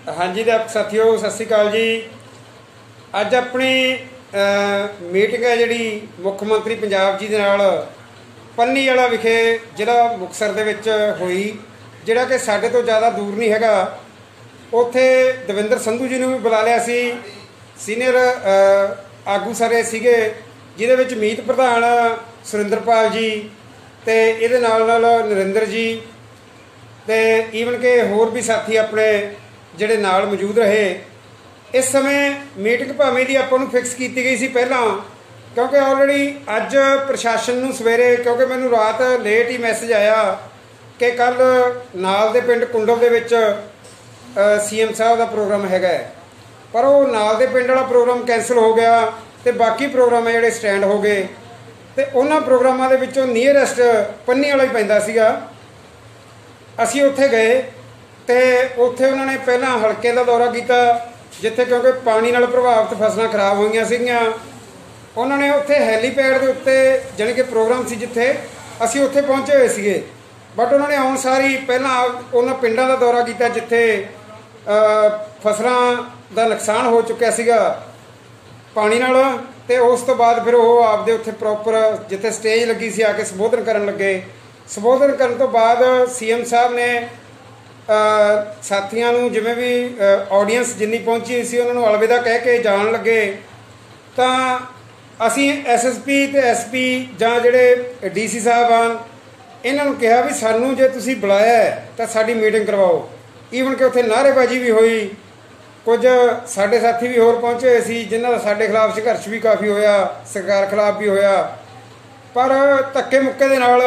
हाँ जी साथियों सत श्री अकाल जी। अज अपनी मीटिंग है जी मुख्यमंत्री पंजाब जी दे नाल पन्नी वाला विखे जिला मुक्तसर दे विच हुई, जिहड़ा कि साडे तो ज़्यादा दूर नहीं हैगा। उत्थे दविंदर संधू जी नूं भी बुला लिया सी, सीनियर आगू सारे सीगे, जिहदे विच मीत प्रधान सुरिंदरपाल जी ते इहदे नाल नरेंद्र जी ते ईवन के होर भी साथी अपने ਜਿਹੜੇ ਨਾਲ मौजूद रहे। इस समय मीटिंग भावें दी आपां नूं फिक्स की गई सी पहलां, क्योंकि ऑलरेडी अज प्रशासन नूं सवेरे, क्योंकि मैनूं रात लेट ही मैसेज आया कि कल नाल दे पिंड कुंडल दे विच CM साहब का प्रोग्राम हैगा, पर वो नाल दे पिंड वाला प्रोग्राम कैंसल हो गया तो बाकी प्रोग्राम है जिहड़े स्टैंड हो गए। तो उन्हां प्रोग्रामां दे विचों नीयरेस्ट पन्नी वाला ही पैंदा सीगा। असीं उत्थे गए तो उत्थे उन्होंने पहला हल्के का दौरा किया, जिथे क्योंकि पानी नाल प्रभावित फसलां खराब होईयां सीगियां। उन्होंने उत्थे हैलीपैड के उत्ते जानी कि प्रोग्राम सी जिथे असीं उत्थे पहुंचे हुए सीगे, बट उन्होंने आउण सारी पहला उन्हां पिंडां का दौरा किया जिथे फसलां का नुकसान हो चुकिया सीगा पानी नाल। ते उस तो बाद फिर वो आपदे उत्थे प्रॉपर जिथे स्टेज लगी सी आके संबोधन करन लगे। संबोधन करन तो बाद CM साहब ने साथियों नूं जिवें भी ऑडियंस जिन्नी पहुंची सी उन्होंने अलविदा कह के जान लगे। तो असी SSP ते SP जां जिहड़े DC साहबान इन्हां नूं कहा भी सानूं जे तुसीं बुलाया है तो साडी मीटिंग करवाओ। ईवन कि उत्थे नारेबाजी भी हुई, कुछ साडे साथी भी होर पहुंचे हुए सी जिन्हां दा साडे खिलाफ संघर्ष भी काफ़ी होया, सरकार खिलाफ भी होया, पर धक्के मुक्के दे नाल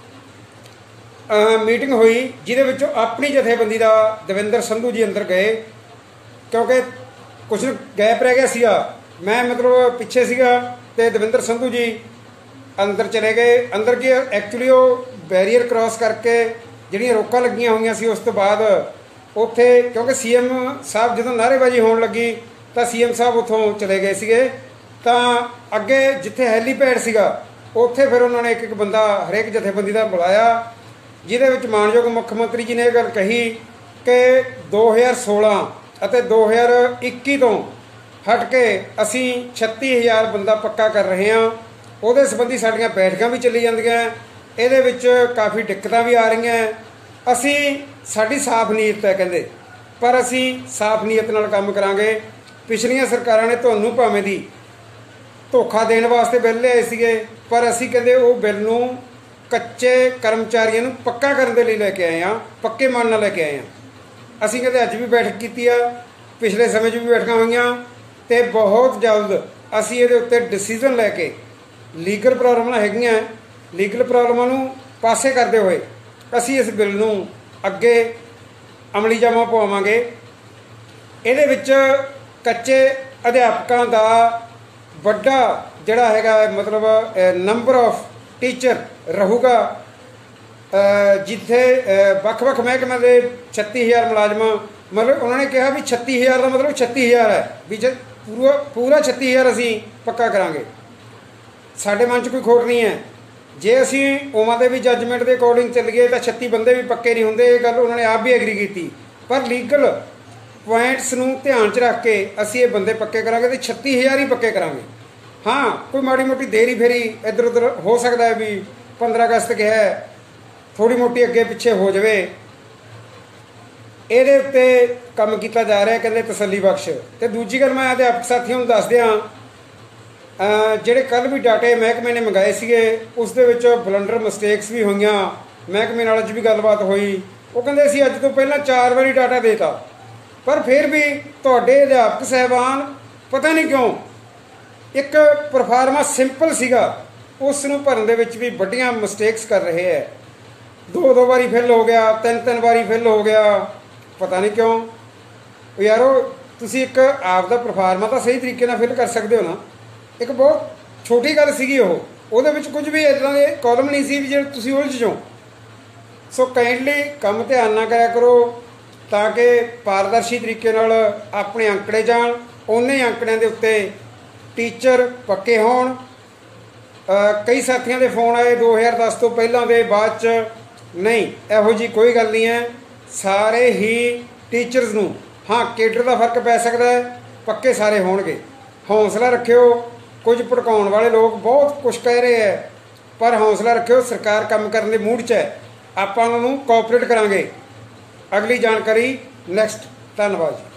मीटिंग हुई, जिहदे विचों अपनी जथेबंदी का दविंदर संधू जी अंदर गए, क्योंकि कुछ गैप रह गया सीगा। मैं मतलब पिछे सीगा ते दविंदर संधू जी अंदर चले गए। अंदर की एक्चुअली वो बैरीयर क्रॉस करके जिहड़ियां रोकां लगियां होईयां सी, उस तो बाद उत्थे क्योंकि CM साहब जदों नारेबाजी होण लगी तो CM साहब उत्थों चले गए सीगे। तो अगे जिथे हैलीपैड सीगा उत्थे फिर उन्होंने एक एक बंदा हरेक जथेबंदी का बुलाया, जिहदे विच मानयोग मुख्यमंत्री जी ने यह गल कही कि 2016 ਅਤੇ 2021 तो हट के असी 36,000 बंदा पक्का कर रहे हैं। उहदे संबंधी साडियां बैठकां भी चली जांदियां, इहदे विच काफ़ी दिक्कतां भी आ रही हैं। असी साडी साफ नीयत है कहंदे, पर असी साफ नीयत नाल काम करांगे। पिछलियां सरकारां ने तुहानूं भावें दी धोखा देण वास्ते बिल लिआए सीगे, पर असी कहंदे वो बिल नूं कच्चे कर्मचारियों नूं पक्का करने के लिए लैके आए हैं, पक्के मन नाल लैके आए हैं। असीं कहते अज भी बैठक की है, पिछले समय भी बैठक हुई, तो बहुत जल्द असीं इहदे उत्ते डिसीजन लैके लीगल प्रॉब्लम हैगियां, लीगल प्रॉब्लमां नूं पासे करते हुए असीं इस बिल नूं अगे अमली जामा पवावांगे। इहदे विच कच्चे अध्यापकों का वड्डा जिहड़ा हैगा मतलब नंबर ऑफ टीचर रहूगा, जिथे वख-वख महकमे के 36,000 मुलाजम, मतलब उन्होंने कहा भी 36,000 का मतलब 36,000 है भी पूरा 36,000 असी पक्का करांगे। साडे मन च कोई खोट नहीं है। जे असी उमां दे भी जजमेंट के अकॉर्डिंग चलीए तो 36 बंदे भी पक्के नहीं होंगे, ये गल उन्होंने आप भी एग्री की, पर लीगल पॉइंट्स नूं ध्यान च रख के असी ये बंदे पक्के करांगे तो 36,000 ही पक्के करांगे। हाँ, कोई माड़ी मोटी देरी फेरी इधर उधर हो सकता है भी 15 अगस्त के है थोड़ी मोटी अगे पिछे हो जाए, ये उत्ते काम किया जा रहा है कहते तसली बख्श। तो दूजी गल मैं अध्यापक साथियों दस दियाँ, ਜਿਹੜੇ कल भी डाटे महकमे ने मंगाए सीगे उस दे विच बलंडर मिसटेक्स भी हुई, महकमे नाल अज भी गलबात हुई। वो कहते असीं अज तो पहला 4 बारी डाटा देता, पर फिर भी तुहाडे अध्यापक साहबान पता नहीं क्यों एक परफार्मा सिंपल सीगा उस नूं भरन दे विच भी वड्डियां मिसटेक्स कर रहे हैं। 2 बारी फिल हो गया, 3 बारी फिल हो गया, पता नहीं क्यों। यारो तुसीं एक आपदा परफार्मा तो सही तरीके नाल फिल कर सकते हो ना। एक बहुत छोटी गल सीगी ਉਹਦੇ ਵਿੱਚ कुछ भी इदां दे कॉलम नहीं सी भी ਜਿਹੜੇ ਤੁਸੀਂ ਉਲਝ ਜਾਓ। सो काइंडली काम ध्यान ना करा करो ताकि पारदर्शी तरीके नाल अपने आंकड़े जाण, उन्ने आंकड़िਆਂ ਦੇ ਉੱਤੇ टीचर पक्के होण। कई साथियों के फोन आए 2010 तो पहलों के बाद च नहीं, इहो जी कोई गल नहीं है। सारे ही टीचर्स नूं हाँ केडर का फर्क पै सकता है, पक्के सारे होणगे। हौसला रखियो, कुछ भड़काउण वाले लोग बहुत कुछ कह रहे हैं, पर हौसला रखियो, सरकार काम करने के मूड च है, आपां उन्हां नूं कोऑपरेट करांगे। अगली जानकारी नैक्सट। धन्यवाद जी।